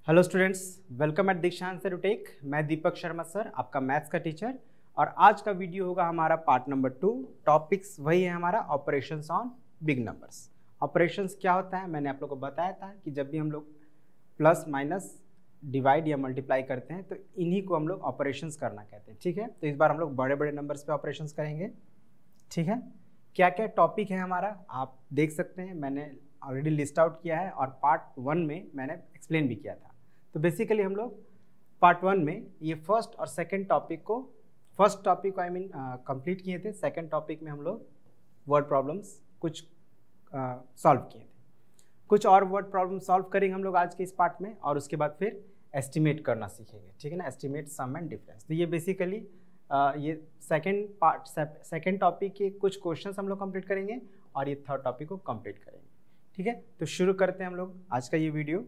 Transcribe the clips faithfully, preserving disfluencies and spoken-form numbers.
Hello students, welcome at Dikshant sir tech. मैं Deepak Sharma sir, आपका maths का टीचर। और आज का वीडियो होगा हमारा पार्ट नंबर टू। टॉपिक्स वही है हमारा, operations on big numbers. Operations क्या होता है, मैंने आप लोग को बताया था कि जब भी हम लोग प्लस माइनस डिवाइड या मल्टीप्लाई करते हैं तो इन्हीं को हम लोग ऑपरेशंस करना कहते हैं। ठीक है, तो इस बार हम लोग बड़े बड़े नंबर्स पे ऑपरेशंस करेंगे। ठीक है, क्या क्या टॉपिक है हमारा आप देख सकते हैं, मैंने ऑलरेडी लिस्ट आउट किया है और पार्ट वन में मैंने एक्सप्लेन भी किया था। तो बेसिकली हम लोग पार्ट वन में ये फर्स्ट और सेकंड टॉपिक को फर्स्ट टॉपिक को आई मीन कंप्लीट किए थे। सेकंड टॉपिक में हम लोग वर्ड प्रॉब्लम्स कुछ सॉल्व uh, किए थे। कुछ और वर्ड प्रॉब्लम सॉल्व करेंगे हम लोग आज के इस पार्ट में, और उसके बाद फिर एस्टिमेट करना सीखेंगे। ठीक है ना, एस्टिमेट सम एंड डिफरेंस। तो ये बेसिकली uh, ये सेकंड पार्ट सेकंड टॉपिक के कुछ क्वेश्चंस हम लोग कंप्लीट करेंगे और ये थर्ड टॉपिक को कंप्लीट करेंगे। ठीक है, तो शुरू करते हैं हम लोग आज का ये वीडियो।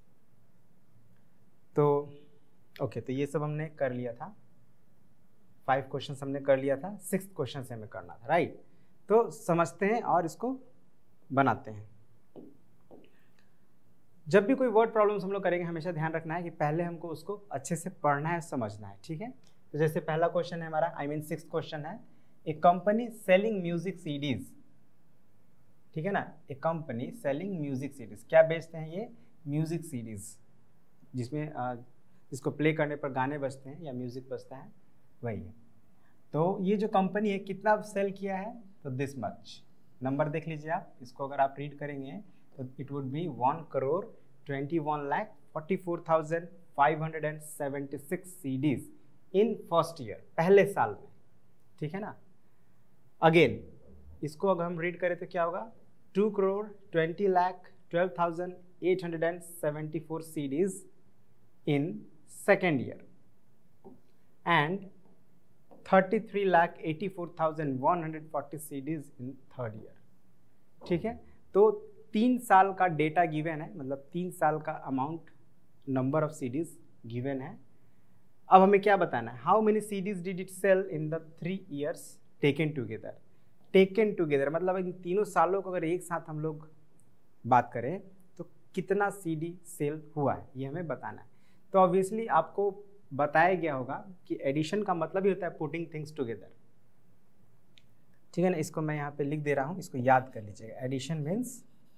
तो ओके, तो ये सब हमने कर लिया था, फाइव क्वेश्चंस हमने कर लिया था, सिक्स क्वेश्चन से हमें करना था, राइट। तो समझते हैं और इसको बनाते हैं। जब भी कोई वर्ड प्रॉब्लम्स हम लोग करेंगे हमेशा ध्यान रखना है कि पहले हमको उसको अच्छे से पढ़ना है, समझना है। ठीक है, तो जैसे पहला क्वेश्चन है हमारा, आई मीन सिक्स क्वेश्चन है, a company selling music CDs. ठीक है ना, a company selling music CDs. क्या बेचते हैं ये? म्यूजिक सीडीज, जिसमें जिसको प्ले करने पर गाने बजते हैं या म्यूजिक बजता है, वही है। तो ये जो कंपनी है कितना सेल किया है? तो दिस मच। नंबर देख लीजिए आप, इसको अगर आप रीड करेंगे तो it would be one crore twenty one lakh forty four thousand five hundred and seventy six CDs in first year, पहले साल में। ठीक है ना। अगेन इसको अगर हम रीड करें तो क्या होगा? Two crore twenty lakh twelve thousand eight hundred and seventy four CDs in second year and thirty-three lakh eighty-four thousand one hundred forty C Ds in third year। ठीक है, तो तीन साल का डेटा गिवन है, मतलब तीन साल का amount number of CDs given है। अब हमें क्या बताना है? How many CDs did it sell in the three years taken together. Taken together मतलब इन तीनों सालों को अगर एक साथ हम लोग बात करें तो कितना सीडी सेल हुआ है, ये हमें बताना है। तो ऑब्वियसली आपको बताया गया होगा कि एडिशन का मतलब ही होता है पुटिंग थिंग्स टुगेदर। ठीक है ना, इसको मैं यहाँ पे लिख दे रहा हूँ, इसको याद कर लीजिएगा। Addition means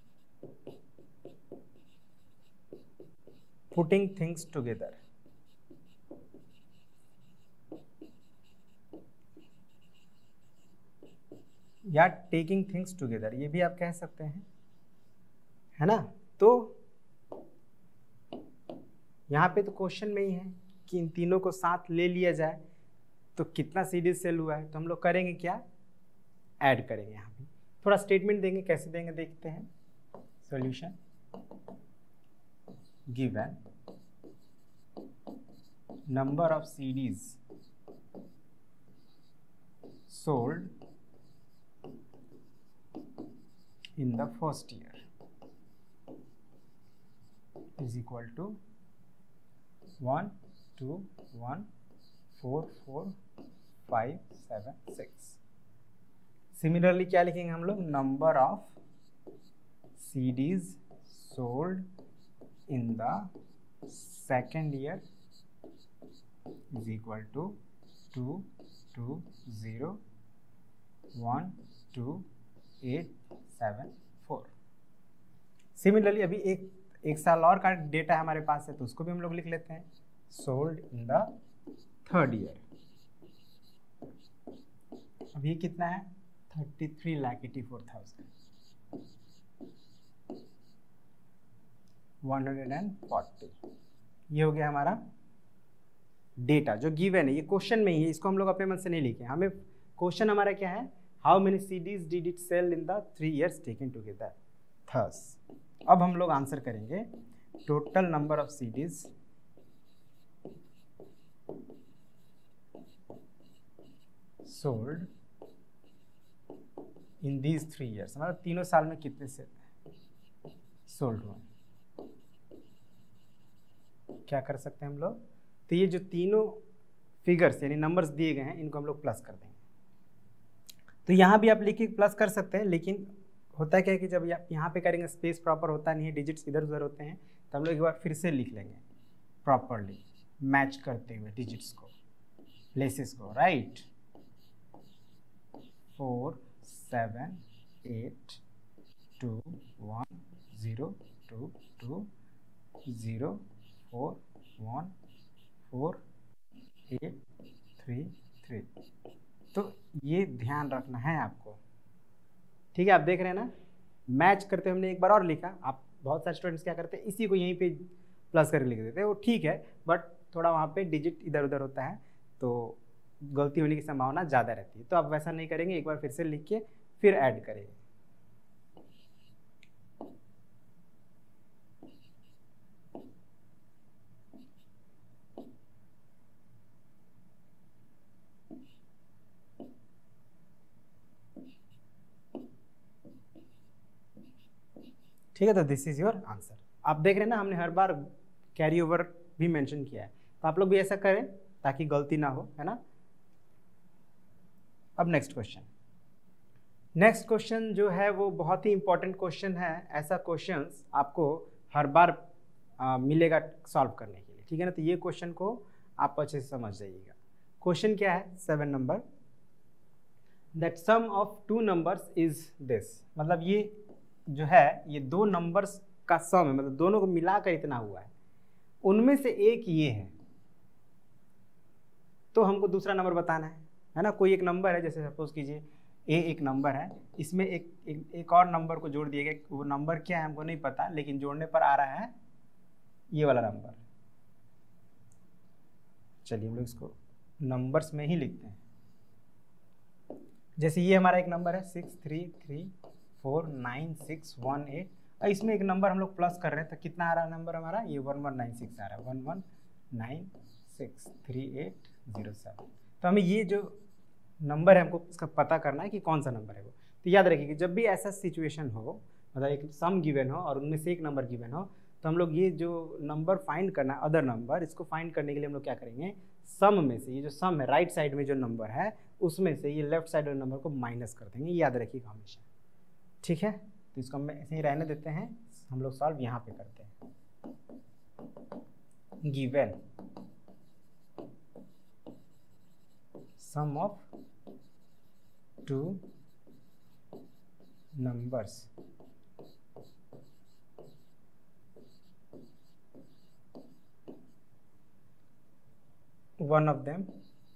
putting things together. या टेकिंग थिंग्स टुगेदर, ये भी आप कह सकते हैं, है ना। तो यहाँ पे तो क्वेश्चन में ही है कि इन तीनों को साथ ले लिया जाए तो कितना सीडीज सेल हुआ है। तो हम लोग करेंगे क्या? ऐड करेंगे। यहाँ पे थोड़ा स्टेटमेंट देंगे, कैसे देंगे देखते हैं। Solution given number of CDs sold in the first year is equal to one two one four four five seven six. Similarly क्या लिखेंगे हम लोग? Number of CDs sold in the second year is equal to two two zero one two eight seven four. Similarly अभी एक एक साल और का डेटा हमारे पास है तो उसको भी हम लोग लिख लेते हैं। Sold in the third year, अभी कितना है? Thirty three lakh eighty four thousand one hundred and forty. ये हो गया हमारा डेटा जो गिवन है, ये क्वेश्चन में ही है, इसको हम लोग अपने मन से नहीं लिखे। हमें क्वेश्चन हमारा क्या है? How many CDs did it sell in the three years taken together. Thus अब हम लोग आंसर करेंगे total number of CDs sold in these three years, मतलब तीनों साल में कितने से सोल्ड हुए। क्या कर सकते हैं हम लोग? तो ये जो तीनों फिगर्स यानी नंबर्स दिए गए हैं इनको हम लोग प्लस कर देंगे। तो यहाँ भी आप लिखिए प्लस कर सकते हैं, लेकिन होता है क्या है कि जब आप यहाँ पे करेंगे स्पेस प्रॉपर होता नहीं है, डिजिट्स इधर उधर होते हैं, तो हम लोग एक बार फिर से लिख लेंगे। प्रॉपरली मैच करते हुए डिजिट्स को, प्लेसेस को, right. Four seven eight two one zero two two zero four one four eight three three. तो ये ध्यान रखना है आपको, ठीक है। आप देख रहे हैं ना, मैच करते हमने एक बार और लिखा। आप बहुत सारे स्टूडेंट्स क्या करते हैं, इसी को यहीं पे प्लस करके लिख देते हैं, वो ठीक है, बट थोड़ा वहाँ पे डिजिट इधर उधर होता है तो गलती होने की संभावना ज़्यादा रहती है। तो आप वैसा नहीं करेंगे, एक बार फिर से लिख के फिर ऐड करेंगे। ठीक है, तो दिस इज योर आंसर। आप देख रहे हैं ना, हमने हर बार कैरी ओवर भी मेंशन किया है, तो आप लोग भी ऐसा करें ताकि गलती ना हो, है ना। अब नेक्स्ट क्वेश्चन नेक्स्ट क्वेश्चन जो है वो बहुत ही इंपॉर्टेंट क्वेश्चन है। ऐसा क्वेश्चन आपको हर बार आ, मिलेगा सॉल्व करने के लिए, ठीक है ना। तो ये क्वेश्चन को आप अच्छे से समझ जाइएगा। क्वेश्चन क्या है, seven number, that sum of two numbers is this. मतलब ये जो है ये दो नंबर्स का सम है, मतलब दोनों को मिलाकर इतना हुआ है, उनमें से एक ये है, तो हमको दूसरा नंबर बताना है, है ना। कोई एक नंबर है, जैसे सपोज कीजिए ए एक नंबर है, इसमें एक, एक एक और नंबर को जोड़ दिया गया। वो नंबर क्या है हमको नहीं पता, लेकिन जोड़ने पर आ रहा है ये वाला नंबर। चलिए हम लोग इसको नंबर्स में ही लिखते हैं। जैसे ये हमारा एक नंबर है six three three four nine six one eight, और इसमें एक नंबर हम लोग प्लस कर रहे हैं, तो कितना आ रहा है नंबर हमारा, ये वन वन नाइन सिक्स आ रहा है, one one nine six three eight zero seven. तो हमें ये जो नंबर है हमको इसका पता करना है कि कौन सा नंबर है वो। तो याद रखिए कि जब भी ऐसा सिचुएशन हो, मतलब एक सम गिवन हो और उनमें से एक नंबर गिवन हो, तो हम लोग ये जो नंबर फाइंड करना है, अदर नंबर, इसको फाइंड करने के लिए हम लोग क्या करेंगे, सम में से ये जो सम है राइट साइड में जो नंबर है उसमें से ये लेफ्ट साइड वाले नंबर को माइनस कर देंगे। याद रखिएगा हमेशा, ठीक है। तो इसको हम ऐसे ही रहने देते हैं, हम लोग सॉल्व यहाँ पे करते हैं। Given sum of two numbers one of them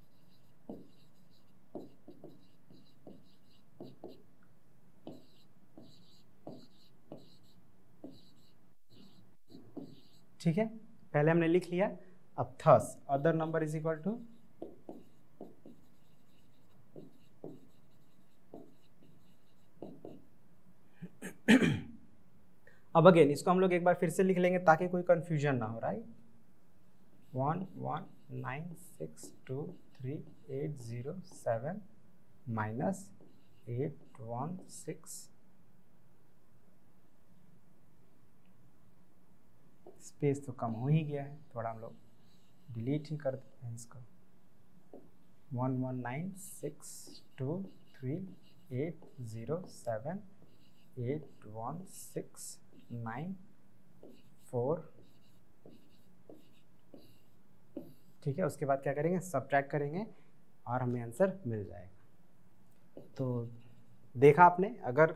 ठीक है, पहले हमने लिख लिया। अब thus other number is equal to अब अगेन इसको हम लोग एक बार फिर से लिख लेंगे ताकि कोई कंफ्यूजन ना हो, right. One one nine six two three eight zero seven minus eight one six, space तो कम हो ही गया है, थोड़ा हम लोग डिलीट ही कर देते हैं इसको। One one nine six two three eight zero seven eight one six nine four, ठीक है। उसके बाद क्या करेंगे, सब्ट्रैक्ट करेंगे और हमें आंसर मिल जाएगा। तो देखा आपने, अगर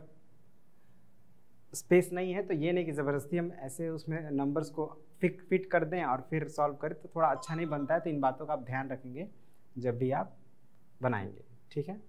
स्पेस नहीं है तो ये नहीं कि ज़बरदस्ती हम ऐसे उसमें नंबर्स को फिट फिट कर दें और फिर सॉल्व करें, तो थोड़ा अच्छा नहीं बनता है। तो इन बातों का आप ध्यान रखेंगे जब भी आप बनाएंगे, ठीक है।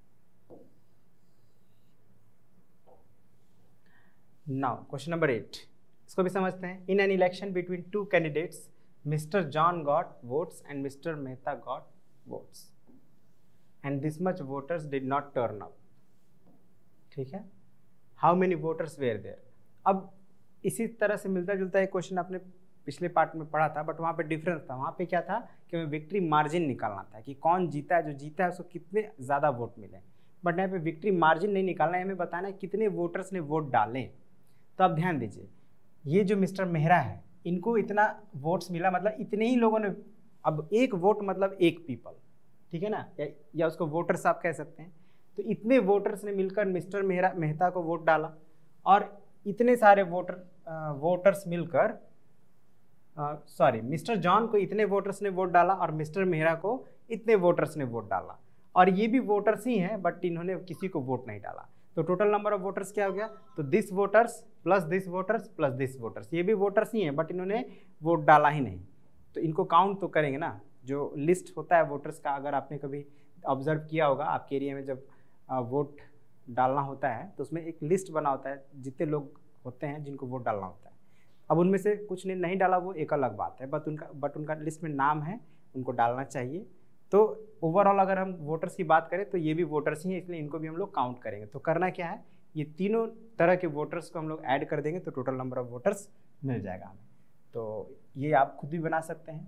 नाउ क्वेश्चन नंबर एट, इसको भी समझते हैं। In an election between two candidates mister John got votes and mister Mehta got votes and this much voters did not turn up, ठीक है। How many voters were there. अब इसी तरह से मिलता जुलता एक क्वेश्चन आपने पिछले पार्ट में पढ़ा था, बट वहाँ पे डिफरेंस था। वहाँ पे क्या था कि हमें विक्ट्री मार्जिन निकालना था कि कौन जीता है, जो जीता है उसको कितने ज़्यादा वोट मिले। बट यहाँ पे विक्ट्री मार्जिन नहीं निकालना है, हमें बताना है कितने वोटर्स ने वोट डाले। तो आप ध्यान दीजिए, ये जो मिस्टर मेहरा है इनको इतना वोट्स मिला, मतलब इतने ही लोगों ने। अब एक वोट मतलब एक पीपल, ठीक है ना, या, या उसको वोटर्स आप कह सकते हैं। तो इतने वोटर्स ने मिलकर मिस्टर मेहरा मेहता को वोट डाला, और इतने सारे वोटर वोटर्स मिलकर सॉरी मिस्टर जॉन को इतने वोटर्स ने वोट डाला और मिस्टर मेहरा को इतने वोटर्स ने वोट डाला, और ये भी वोटर्स ही हैं बट इन्होंने किसी को वोट नहीं डाला। तो टोटल नंबर ऑफ वोटर्स क्या हो गया? तो this voters plus this voters plus this voters, ये भी वोटर्स ही हैं बट इन्होंने वोट डाला ही नहीं। तो इनको काउंट तो करेंगे ना। जो लिस्ट होता है वोटर्स का, अगर आपने कभी ऑब्जर्व किया होगा, आपके एरिया में जब वोट डालना होता है तो उसमें एक लिस्ट बना होता है जितने लोग होते हैं जिनको वोट डालना होता है। अब उनमें से कुछ ने नहीं डाला, वो एक अलग बात है, बट उनका बट उनका लिस्ट में नाम है, उनको डालना चाहिए। तो ओवरऑल अगर हम वोटर्स की बात करें तो ये भी वोटर्स ही हैं, इसलिए इनको भी हम लोग काउंट करेंगे। तो करना क्या है, ये तीनों तरह के वोटर्स को हम लोग ऐड कर देंगे तो टोटल नंबर ऑफ वोटर्स मिल जाएगा हमें। तो ये आप खुद भी बना सकते हैं।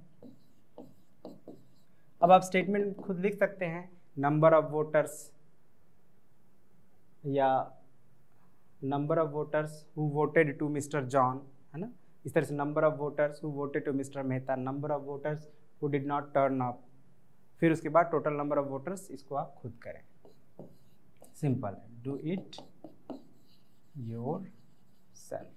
अब आप स्टेटमेंट खुद लिख सकते हैं, नंबर ऑफ वोटर्स या number of voters who voted to mister John, है ना। इस तरह से number of voters who voted to mister Mehta, number of voters who did not turn up, फिर उसके बाद टोटल नंबर ऑफ वोटर्स, इसको आप खुद करें। सिंपल है, do it yourself.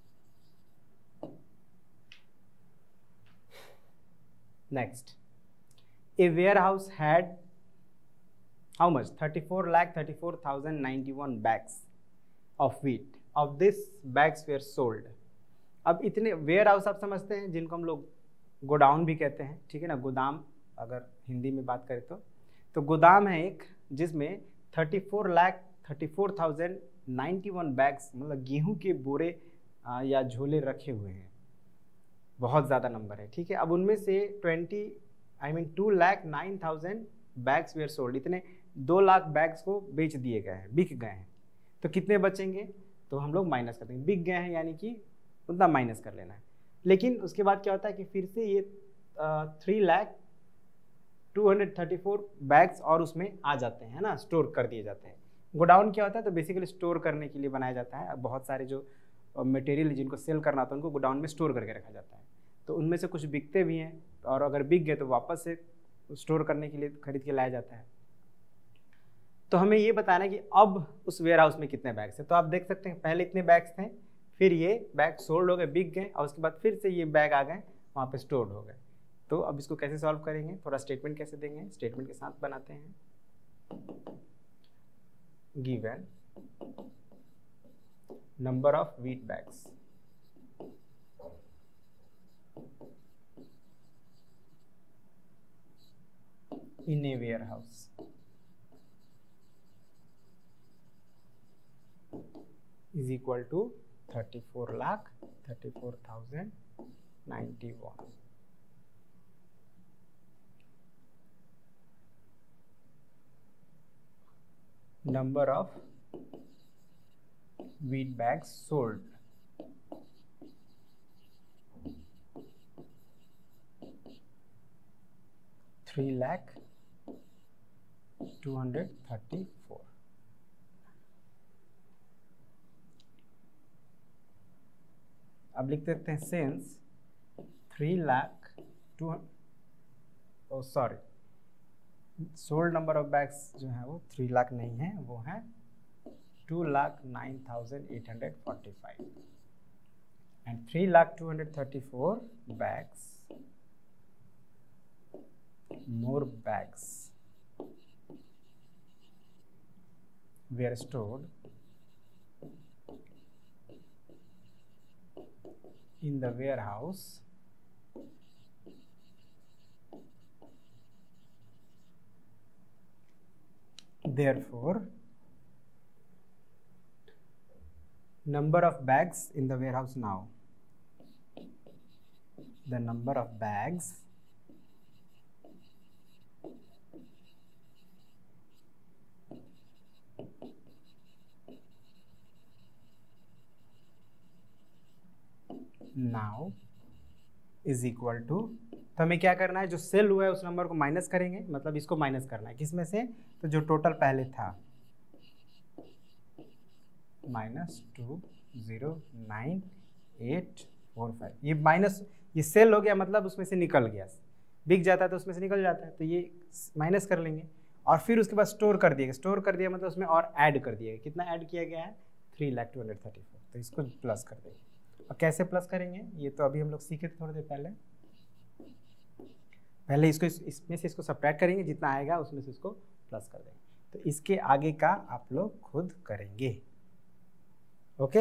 Next, a warehouse had how much? thirty-four lakh thirty-four thousand ninety-one bags of wheat. Of this bags were sold. अब इतने वेयर हाउस आप समझते हैं जिनको हम लोग गोडाउन भी कहते हैं, ठीक है ना, गोदाम अगर हिंदी में बात करें तो तो गोदाम है एक जिसमें thirty four lakh thirty four thousand ninety one bags मतलब गेहूं के बोरे आ, या झोले रखे हुए हैं। बहुत ज़्यादा नंबर है, ठीक है। अब उनमें से twenty I mean two lakh nine thousand bags were sold, इतने दो लाख बैग्स को बेच दिए गए हैं, बिक गए हैं। तो कितने बचेंगे? तो हम लोग माइनस करते हैं, बिक गए हैं यानी कि उतना माइनस कर लेना है। लेकिन उसके बाद क्या होता है कि फिर से ये three lakh two hundred thirty four bags और उसमें आ जाते हैं ना, स्टोर कर दिए जाते हैं। गोडाउन क्या होता है? तो बेसिकली स्टोर करने के लिए बनाया जाता है। बहुत सारे जो मटेरियल जिनको सेल करना होता है उनको गोडाउन में स्टोर करके रखा जाता है। तो उनमें से कुछ बिकते भी हैं और अगर बिक गए तो वापस से स्टोर करने के लिए खरीद के लाया जाता है। तो हमें ये बताना है कि अब उस वेयर हाउस में कितने बैग्स हैं। तो आप देख सकते हैं पहले इतने बैग्स थे, फिर ये बैग सोल्ड हो गए, बिक गए, और उसके बाद फिर से ये बैग आ गए, वहाँ पे स्टोर्ड हो गए। तो अब इसको कैसे सॉल्व करेंगे, थोड़ा स्टेटमेंट कैसे देंगे, स्टेटमेंट के साथ बनाते हैं। Given number of wheat bags in a warehouse is equal to thirty-four lakh thirty-four thousand ninety-one. Number of wheat bags sold three lakh two hundred thirty-four. अब लिख देते हैं since three lakh two O sorry sold number of bags जो है वो three lakh नहीं है, वो है two lakh nine thousand eight hundred forty five and three lakh two hundred thirty four bags more bags were stored in the warehouse therefore number of bags in the warehouse now the number of bags now is equal to, तो हमें क्या करना है, जो cell हुआ है उस number को माइनस करेंगे, मतलब इसको माइनस करना है किसमें से, तो जो टोटल पहले था minus two zero nine eight four five, ये माइनस ये सेल हो गया मतलब उसमें से निकल गया, बिक जाता है तो उसमें से निकल जाता है, तो ये माइनस कर लेंगे और फिर उसके बाद स्टोर कर दिएगा, स्टोर कर दिया मतलब उसमें और ऐड कर दिएगा, कितना ऐड किया गया है three lakh two hundred thirty four, तो इसको प्लस कर देंगे और कैसे प्लस करेंगे ये तो अभी हम लोग सीखे थे थोड़ी देर पहले। पहले इसको इस, इसमें से इसको सब्ट्रैक्ट करेंगे, जितना आएगा उसमें से इसको प्लस कर देंगे। तो इसके आगे का आप लोग खुद करेंगे। ओके,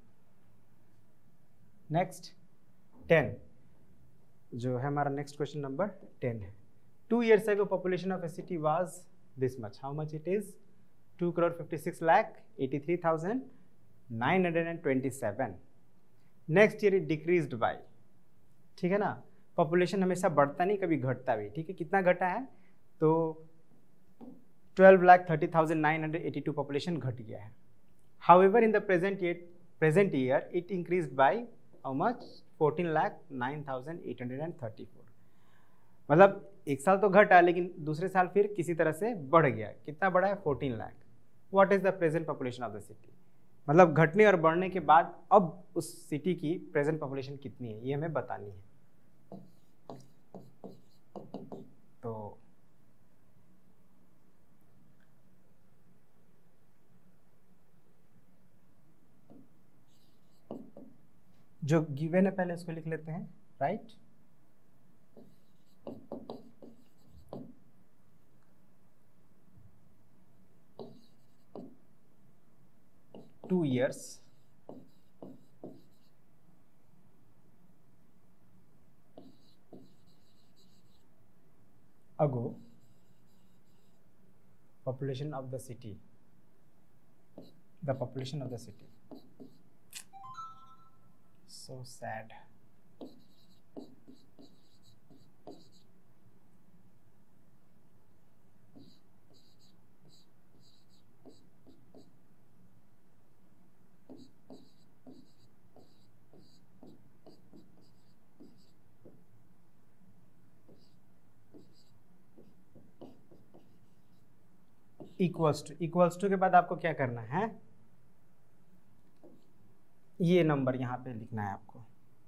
नेक्स्ट टेन जो है हमारा नेक्स्ट क्वेश्चन नंबर टेन है। Two years ago population of a city was this much, how much it is? Two crore fifty six lakh eighty three thousand nine hundred and twenty seven. Next year it decreased by, ठीक है ना। Population हमेशा बढ़ता नहीं, कभी घटता भी, ठीक है। कितना घटा है? तो twelve lakh thirty thousand nine hundred eighty two population घट गया है। However in the present year present year it increased by how much? Fourteen lakh nine thousand eight hundred and thirty four. मतलब एक साल तो घटा लेकिन दूसरे साल फिर किसी तरह से बढ़ गया। कितना बढ़ा है? Fourteen lakh. What is the present population of the city? मतलब घटने और बढ़ने के बाद अब उस सिटी की प्रेजेंट पॉपुलेशन कितनी है ये हमें बतानी है। तो जो गिवन है पहले इसको लिख लेते हैं, right. Two years ago population of the city the population of the city so sad equals to equals to के बाद आपको क्या करना है? ये नंबर यहाँ पे लिखना है आपको,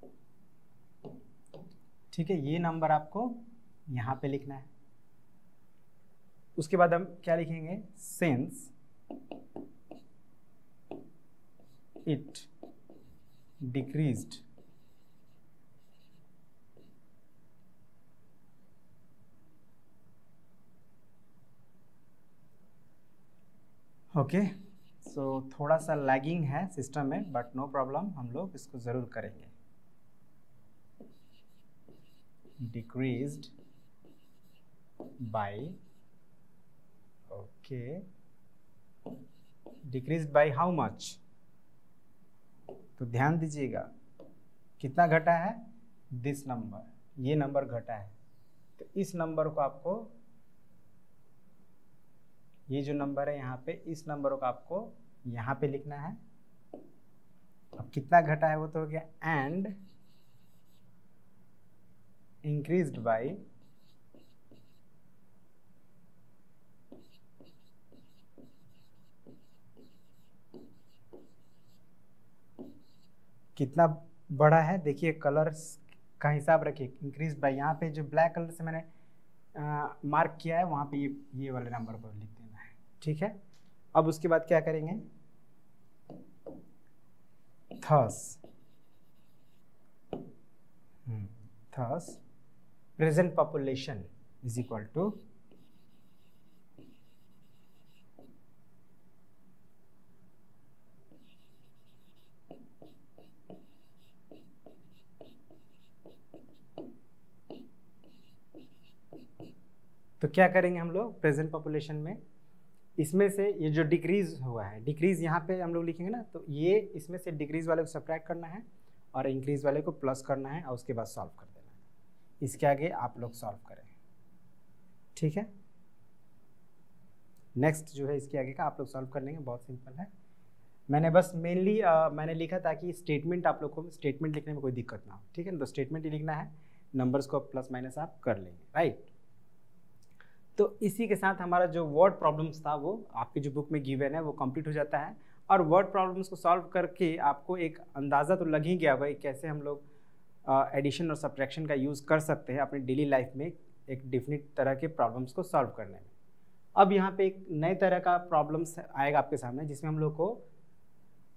ठीक है। ये नंबर आपको यहाँ पे लिखना है। उसके बाद हम क्या लिखेंगे? Since it decreased okay. So थोड़ा सा लैगिंग है सिस्टम में, बट नो प्रॉब्लम, हम लोग इसको ज़रूर करेंगे। Decreased by, okay, decreased by how much? तो ध्यान दीजिएगा कितना घटा है? दिस नंबर, ये नंबर घटा है। तो इस नंबर को आपको, ये जो नंबर है यहाँ पे, इस नंबर को आपको यहाँ पे लिखना है। अब कितना घटा है वो तो हो गया, एंड इंक्रीज्ड बाय कितना बड़ा है? देखिए कलर्स का हिसाब रखिए। इंक्रीज बाय, यहाँ पे जो ब्लैक कलर से मैंने मार्क किया है वहाँ पे ये ये वाले नंबर को लिख देना है, ठीक है। अब उसके बाद क्या करेंगे? Thus thus present population is equal to तो क्या करेंगे हम लोग प्रेजेंट पॉपुलेशन में? इसमें से ये जो डिक्रीज हुआ है, डिक्रीज यहाँ पे हम लोग लिखेंगे ना, तो ये इसमें से डिक्रीज वाले को सब्ट्रैक्ट करना है और इंक्रीज वाले को प्लस करना है और उसके बाद सॉल्व कर देना है। इसके आगे आप लोग सॉल्व करें, ठीक है। नेक्स्ट जो है इसके आगे का आप लोग सॉल्व कर लेंगे, बहुत सिंपल है। मैंने बस मेनली मैंने लिखा ताकि स्टेटमेंट आप लोग को स्टेटमेंट लिखने में कोई दिक्कत ना हो, ठीक है। तो स्टेटमेंट ही लिखना है, नंबर्स को प्लस माइनस आप कर लेंगे, राइट। तो इसी के साथ हमारा जो वर्ड प्रॉब्लम्स था वो आपकी जो बुक में गिवन है वो कंप्लीट हो जाता है। और वर्ड प्रॉब्लम्स को सॉल्व करके आपको एक अंदाज़ा तो लग ही गया होगा कैसे हम लोग एडिशन और सब्ट्रैक्शन का यूज़ कर सकते हैं अपनी डेली लाइफ में एक डिफिनिट तरह के प्रॉब्लम्स को सॉल्व करने में। अब यहाँ पे एक नए तरह का प्रॉब्लम्स आएगा आपके सामने जिसमें हम लोग को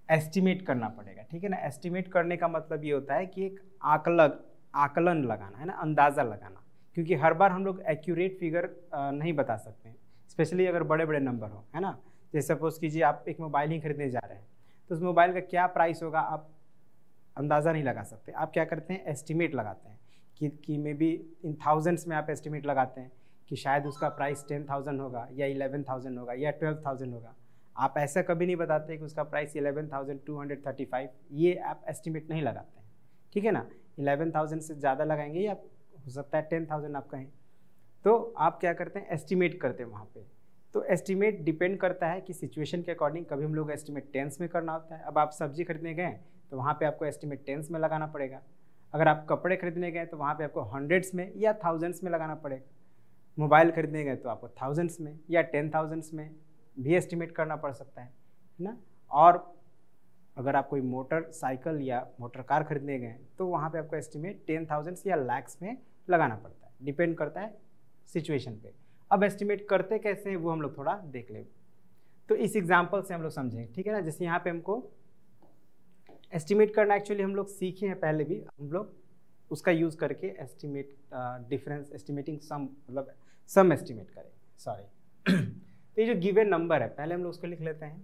एस्टिमेट करना पड़ेगा, ठीक है ना। एस्टिमेट करने का मतलब ये होता है कि एक आकलन आकलन लगाना है ना, अंदाज़ा लगाना, क्योंकि हर बार हम लोग एक्यूरेट फिगर नहीं बता सकते हैं, स्पेशली अगर बड़े बड़े नंबर हो, है ना। जैसे सपोज कीजिए आप एक मोबाइल ही खरीदने जा रहे हैं, तो उस मोबाइल का क्या प्राइस होगा आप अंदाज़ा नहीं लगा सकते। आप क्या करते हैं, एस्टिमेट लगाते हैं कि कि मे बी इन थाउजेंड्स में आप एस्टिमेट लगाते हैं कि शायद उसका प्राइस टेन थाउजेंड होगा या इलेवन थाउजेंड होगा या ट्वेल्व थाउजेंड होगा। आप ऐसा कभी नहीं बताते कि उसका price eleven thousand two hundred thirty five, ये आप एस्टिमेट नहीं लगाते हैं, ठीक है ना। इलेवन थाउजेंड से ज़्यादा लगाएंगे या हो सकता है टेन थाउजेंड आप कहें, तो आप क्या करते हैं, एस्टिमेट करते हैं वहाँ पे। तो एस्टिमेट डिपेंड करता है कि सिचुएशन के अकॉर्डिंग, कभी हम लोग एस्टिमेट टेंस में करना होता है। अब आप सब्जी खरीदने गए तो वहाँ पे आपको एस्टिमेट टेंस में लगाना पड़ेगा। अगर आप कपड़े खरीदने गए तो वहाँ पे आपको हंड्रेड्स में या थाउजेंड्स में लगाना पड़ेगा। मोबाइल खरीदने गए तो आपको थाउजेंड्स में या टेन थाउजेंड्स में भी एस्टिमेट करना पड़ सकता है ना। और अगर आप कोई मोटर साइकिल या मोटर कार खरीदने गए तो वहाँ पे आपको एस्टिमेट टेन थाउजेंड्स या लैक्स में लगाना पड़ता है, डिपेंड करता है सिचुएशन पे। अब एस्टिमेट करते कैसे हैं वो हम लोग थोड़ा देख लें, तो इस एग्जांपल से हम लोग समझेंगे, ठीक है ना। जैसे यहाँ पे हमको एस्टिमेट करना एक्चुअली हम लोग सीखे हैं पहले भी, हम लोग उसका यूज़ करके एस्टिमेट डिफरेंस एस्टिमेटिंग सम मतलब सम एस्टिमेट करें, सॉरी। तो ये जो गिवन नंबर है पहले हम लोग उसको लिख लेते हैं,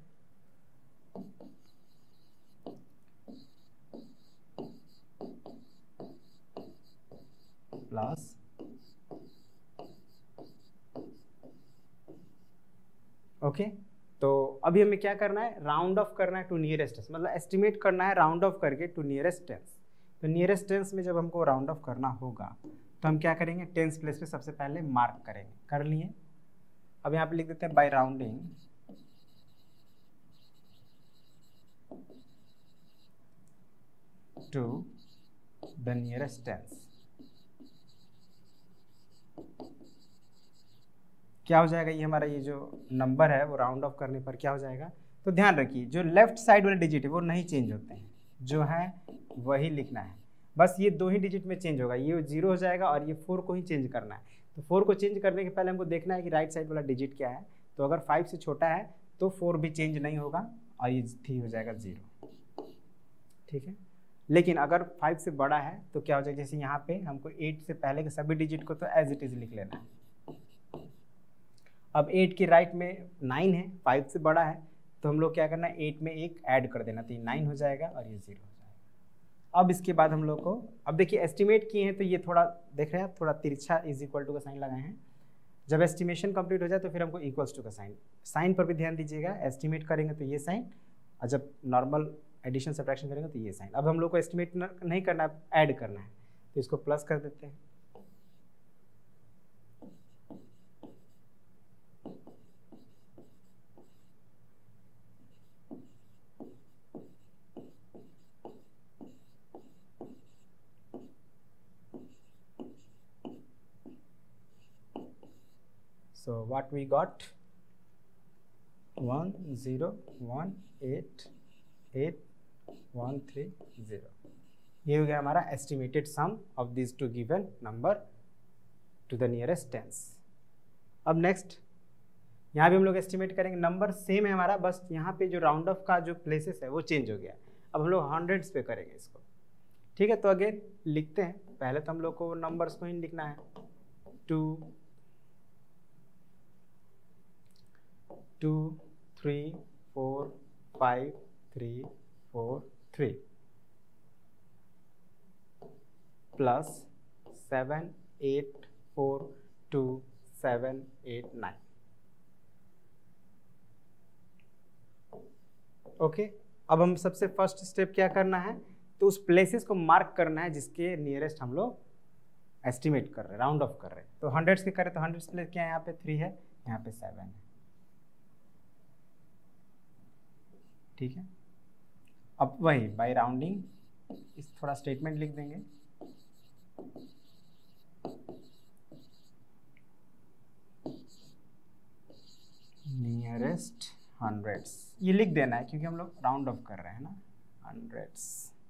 प्लस ओके। तो अभी हमें क्या करना है, राउंड ऑफ करना है टू नियरेस्ट टेंस, मतलब एस्टिमेट करना है राउंड ऑफ करके टू नियरेस्ट टेंस। तो नियरेस्ट टेंस में जब हमको राउंड ऑफ करना होगा तो हम क्या करेंगे, टेंस प्लेस पे सबसे पहले मार्क करेंगे, कर लिए। अब यहाँ पे लिख देते हैं by rounding to the nearest tens. क्या हो जाएगा, ये हमारा ये जो नंबर है वो राउंड ऑफ करने पर क्या हो जाएगा। तो ध्यान रखिए जो लेफ्ट साइड वाले डिजिट है वो नहीं चेंज होते हैं, जो है वही लिखना है, बस ये दो ही डिजिट में चेंज होगा, ये जीरो हो जाएगा और ये फोर को ही चेंज करना है। तो फोर को चेंज करने के पहले हमको देखना है कि राइट साइड वाला डिजिट क्या है। तो अगर फाइव से छोटा है तो फोर भी चेंज नहीं होगा और ये थ्री हो जाएगा जीरो, ठीक है। लेकिन अगर फाइव से बड़ा है तो क्या हो जाएगा, जैसे यहाँ पे हमको एट से पहले के सभी डिजिट को तो एज इट इज लिख लेना है। अब एट के राइट में नाइन है, फाइव से बड़ा है, तो हम लोग क्या करना है, एट में एक ऐड कर देना, तो ये नाइन हो जाएगा और ये जीरो हो जाएगा। अब इसके बाद हम लोग को, अब देखिए एस्टिमेट किए हैं तो ये थोड़ा देख रहे हैं आप, थोड़ा तिरछा इज इक्वल टू का साइन लगाए हैं। जब एस्टिमेशन कंप्लीट हो जाए तो फिर हमको इक्वल्स टू का साइन, साइन पर भी ध्यान दीजिएगा। एस्टिमेट करेंगे तो ये साइन, और जब नॉर्मल एडिशन सब्ट्रैक्शन करेंगे तो ये साइन। अब हम लोग को एस्टिमेट नहीं करना है, ऐड करना है, तो इसको प्लस कर देते हैं। So what we got, one zero one eight eight one three zero, ये हो गया हमारा estimated sum of this two given number to the nearest tens. अब नेक्स्ट यहाँ भी हम लोग एस्टिमेट करेंगे, नंबर सेम है हमारा, बस यहाँ पे जो राउंड ऑफ का जो प्लेसेस है वो चेंज हो गया। अब हम लोग हंड्रेड्स पे करेंगे इसको, ठीक है। तो अगेन लिखते हैं, पहले तो हम लोग को नंबर्स को ही लिखना है, two two three four five three four three plus seven eight four two seven eight nine. Okay, अब हम सबसे फर्स्ट स्टेप क्या करना है, तो उस प्लेसेस को मार्क करना है जिसके नियरेस्ट हम लोग एस्टिमेट कर रहे हैं, राउंड ऑफ कर रहे हैं। तो हंड्रेड्स के करें तो हंड्रेड्स प्लेस क्या है, यहाँ पे थ्री है, यहाँ पे सेवन है, ठीक है। अब वही बाय राउंडिंग इस थोड़ा स्टेटमेंट लिख देंगे, नियरेस्ट हंड्रेड्स, ये लिख देना है क्योंकि हम लोग राउंड ऑफ कर रहे हैं ना, हंड्रेड्स।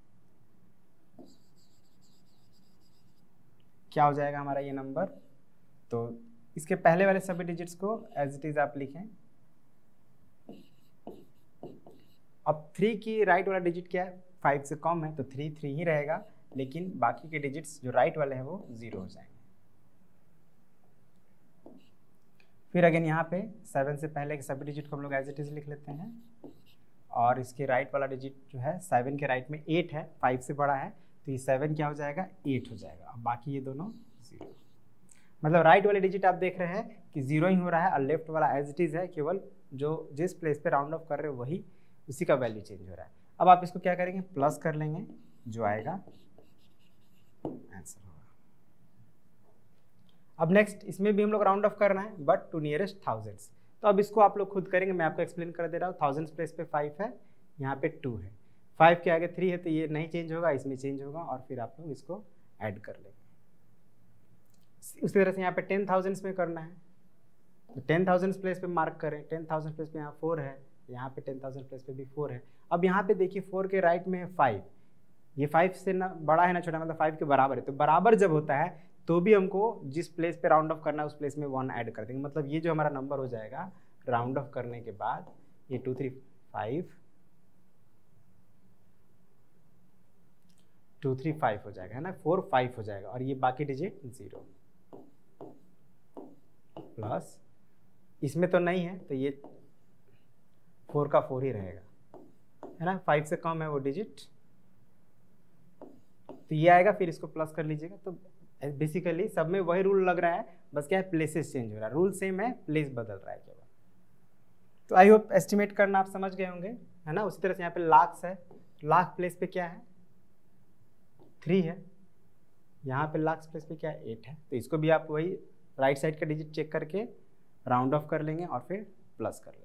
क्या हो जाएगा हमारा ये नंबर, तो इसके पहले वाले सभी डिजिट्स को एज इट इज आप लिखें, अब थ्री की राइट वाला डिजिट क्या है, फाइव से कम है, तो थ्री थ्री ही रहेगा, लेकिन बाकी के डिजिट्स जो राइट वाले हैं वो जीरो हो जाएंगे। फिर अगेन यहाँ पे सेवन से पहले के सभी डिजिट को हम लोग एज इट इज लिख लेते हैं, और इसके राइट वाला डिजिट जो है सेवन के राइट में एट है, फाइव से बड़ा है, तो ये सेवन क्या हो जाएगा, एट हो जाएगा। अब बाकी ये दोनों जीरो, मतलब राइट वाले डिजिट आप देख रहे हैं कि जीरो ही हो रहा है, और लेफ्ट वाला एज इट इज है, केवल जो जिस प्लेस पे राउंड ऑफ कर रहे हो वही उसी का वैल्यू चेंज हो रहा है। अब आप इसको क्या करेंगे, प्लस कर लेंगे, जो आएगा आंसर होगा। अब नेक्स्ट इसमें भी हम लोग राउंड ऑफ करना है, बट टू नियरेस्ट थाउजेंड्स, तो अब इसको आप लोग खुद करेंगे, मैं आपको एक्सप्लेन कर दे रहा हूँ। थाउजेंड्स प्लेस पे फाइव है, यहाँ पे टू है, फाइव के आगे थ्री है, तो ये नहीं चेंज होगा, इसमें चेंज होगा, और फिर आप लोग इसको ऐड कर लेंगे। उसी तरह से यहाँ पे टेन थाउजेंड्स में करना है, तो टेन थाउजेंड्स प्लेस पे मार्क करें, टेन थाउजेंड प्लेस पे यहाँ फोर है, यहाँ पे टेन थाउजेंड प्लेस पे भी फोर है। अब यहाँ पे देखिए फोर के राइट में है फाइव, ये फाइव से ना बड़ा है ना छोटा, मतलब फाइव के बराबर है, तो बराबर जब होता है तो भी हमको जिस प्लेस पे राउंड ऑफ करना है उस प्लेस में वन ऐड कर देंगे, मतलब ये जो हमारा नंबर हो जाएगा राउंड ऑफ करने के बाद, ये two three five two three five हो जाएगा, है ना, फोर फाइव हो जाएगा, और ये बाकी डिजिट जीरो प्लस इसमें तो नहीं है, तो ये फोर का फोर ही रहेगा, है ना, फाइव से कम है वो डिजिट, तो ये आएगा, फिर इसको प्लस कर लीजिएगा। तो बेसिकली सब में वही रूल लग रहा है, बस क्या है, प्लेसेस चेंज हो रहा है, रूल सेम है, प्लेस बदल रहा है केवल। तो आई होप एस्टिमेट करना आप समझ गए होंगे, है ना। उसी तरह से यहाँ पे लाख्स है, लाख प्लेस पे क्या है, थ्री है, यहाँ पे लाख्स प्लेस पे क्या है, एट है, तो इसको भी आप वही राइट साइड का डिजिट चेक करके राउंड ऑफ कर लेंगे और फिर प्लस कर लेंगे।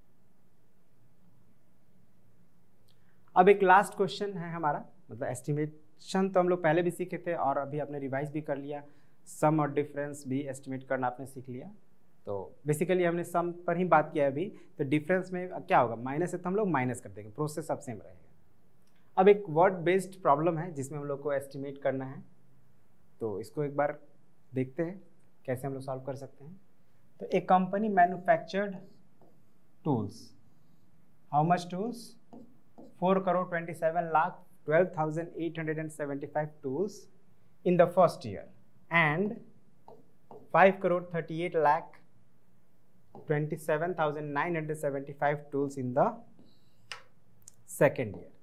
अब एक लास्ट क्वेश्चन है हमारा, मतलब एस्टिमेशन तो हम लोग पहले भी सीखे थे और अभी आपने रिवाइज भी कर लिया, सम और डिफरेंस भी एस्टिमेट करना आपने सीख लिया। तो बेसिकली हमने सम पर ही बात किया अभी, तो डिफरेंस में क्या होगा, माइनस है तो हम लोग माइनस कर देंगे, प्रोसेस सब सेम रहेगा। अब एक वर्ड बेस्ड प्रॉब्लम है जिसमें हम लोग को एस्टिमेट करना है, तो इसको एक बार देखते हैं कैसे हम लोग सॉल्व कर सकते हैं। तो एक company manufactured tools, how much tools, four crore twenty seven lakh twelve thousand eight hundred and seventy five tools in the first year and five crore thirty eight lakh twenty seven thousand nine hundred seventy five tools in the second year.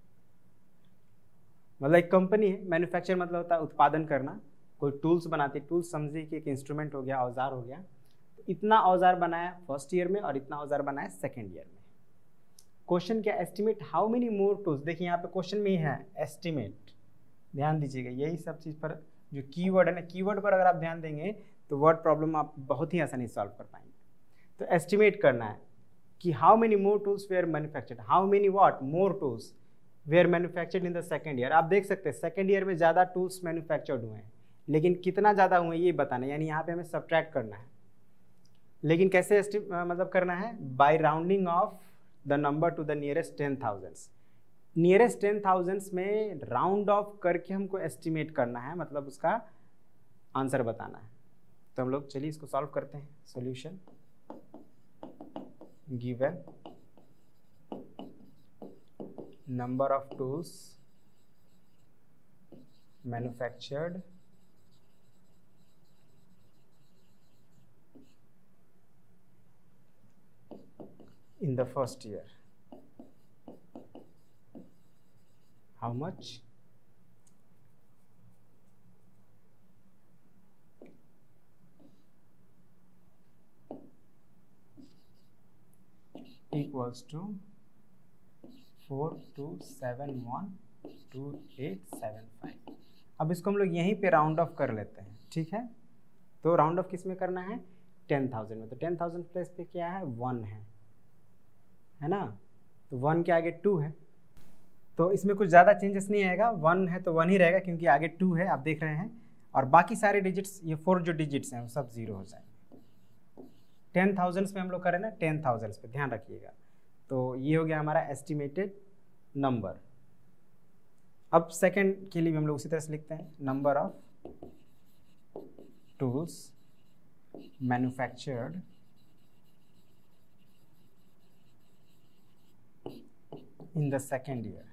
मतलब एक company है, manufacture मतलब होता है उत्पादन करना, कोई tools बनाती है, टूल्स समझिए कि एक इंस्ट्रूमेंट हो गया, औजार हो गया, तो इतना औजार बनाया फर्स्ट ईयर में और इतना औजार बनाया सेकेंड ईयर में। क्वेश्चन क्या, estimate how many more tools, देखिए यहाँ पे क्वेश्चन में ही है एस्टिमेट, ध्यान दीजिएगा, यही सब चीज़ पर जो कीवर्ड है ना, कीवर्ड पर अगर आप ध्यान देंगे तो वर्ड प्रॉब्लम आप बहुत ही आसानी से सॉल्व कर पाएंगे। तो एस्टिमेट करना है कि how many more tools were manufactured, how many what more tools were manufactured in the second year. आप देख सकते हैं सेकेंड ईयर में ज़्यादा टूल्स मैन्युफैक्चर्ड हुए हैं, लेकिन कितना ज़्यादा हुए ये बताना है, यानी यहाँ पे हमें सब्ट्रैक्ट करना है। लेकिन कैसे मतलब करना है, by rounding off the number to the nearest ten thousands, nearest ten thousands में राउंड ऑफ करके हमको एस्टिमेट करना है, मतलब उसका आंसर बताना है। तो हम लोग चलिए इसको सॉल्व करते हैं। Solution, given number of tools manufactured in the first year, how much, equals to four two seven one two eight seven five. अब इसको हम लोग यहीं पे राउंड ऑफ कर लेते हैं, ठीक है। तो राउंड ऑफ किस में करना है, टेन थाउजेंड में, तो टेन थाउजेंड प्लेस पे क्या है, वन है, है ना, तो वन के आगे टू है, तो इसमें कुछ ज़्यादा चेंजेस नहीं आएगा, वन है तो वन ही रहेगा क्योंकि आगे टू है, आप देख रहे हैं, और बाकी सारे डिजिट्स, ये फोर जो डिजिट्स हैं वो सब जीरो हो जाएंगे। टेन थाउजेंड्स में हम लोग करें ना, टेन थाउजेंड्स पे ध्यान रखिएगा। तो ये हो गया हमारा एस्टिमेटेड नंबर। अब सेकंड के लिए भी हम लोग उसी तरह से लिखते हैं, number of tools manufactured in the second year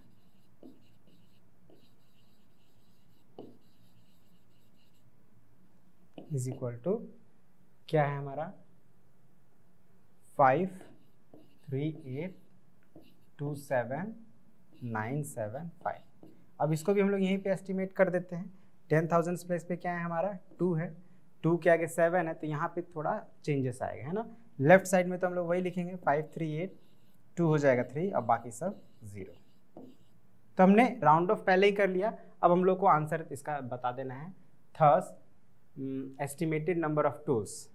is equal to क्या है हमारा five three eight two seven nine seven five. अब इसको भी हम लोग यहीं पे एस्टिमेट कर देते हैं। टेन थाउजेंड प्लेस पे क्या है हमारा टू है, टू के आगे सेवन है, तो यहाँ पे थोड़ा चेंजेस आएगा, है ना। लेफ्ट साइड में तो हम लोग वही लिखेंगे फाइव थ्री एट, टू हो जाएगा थ्री, और बाकी सब ज़ीरो। तो हमने राउंड ऑफ पहले ही कर लिया। अब हम लोग को आंसर इसका बता देना है। Thus estimated number of tools,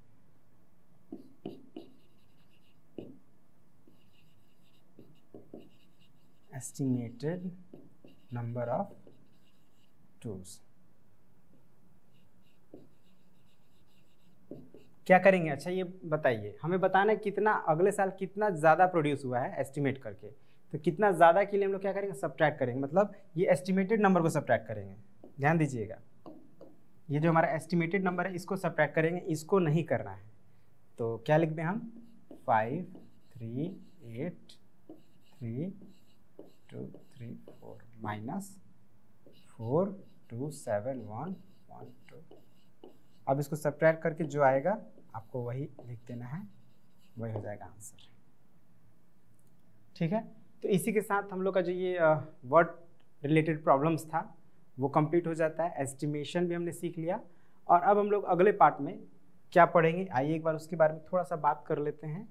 estimated number of tools क्या करेंगे? अच्छा ये बताइए, हमें बताना है कितना अगले साल कितना ज़्यादा प्रोड्यूस हुआ है एस्टिमेट करके। तो कितना ज़्यादा के लिए हम लोग क्या करेंगे? सब्ट्रैक्ट करेंगे, मतलब ये एस्टिमेटेड नंबर को सब्ट्रैक्ट करेंगे। ध्यान दीजिएगा, ये जो हमारा एस्टिमेटेड नंबर है इसको सब्ट्रैक्ट करेंगे, इसको नहीं करना है। तो क्या लिख दें हम? Five three eight three two three four minus four two seven one one two. अब इसको सब्ट्रैक्ट करके जो आएगा आपको वही लिख देना है, वही हो जाएगा आंसर। ठीक है, तो इसी के साथ हम लोग का जो ये वर्ड रिलेटेड प्रॉब्लम्स था वो कंप्लीट हो जाता है। एस्टिमेशन भी हमने सीख लिया, और अब हम लोग अगले पार्ट में क्या पढ़ेंगे, आइए एक बार उसके बारे में थोड़ा सा बात कर लेते हैं।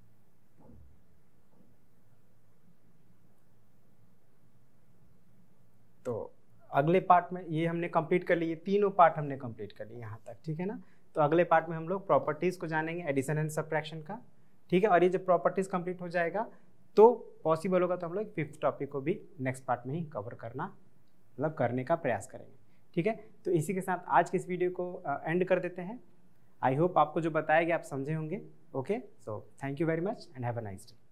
तो अगले पार्ट में ये हमने कंप्लीट कर लिए, तीनों पार्ट हमने कंप्लीट कर लिए यहाँ तक, ठीक है ना। तो अगले पार्ट में हम लोग प्रॉपर्टीज़ को जानेंगे, एडिशन एंड सब्ट्रैक्शन का, ठीक है। और ये जब प्रॉपर्टीज़ कंप्लीट हो जाएगा तो पॉसिबल होगा तो हम लोग फिफ्थ टॉपिक को भी नेक्स्ट पार्ट में ही कवर करना, मतलब करने का प्रयास करेंगे, ठीक है। तो इसी के साथ आज के इस वीडियो को एंड कर देते हैं। आई होप आपको जो बताया गया आप समझे होंगे। Okay, so thank you very much and have a nice day.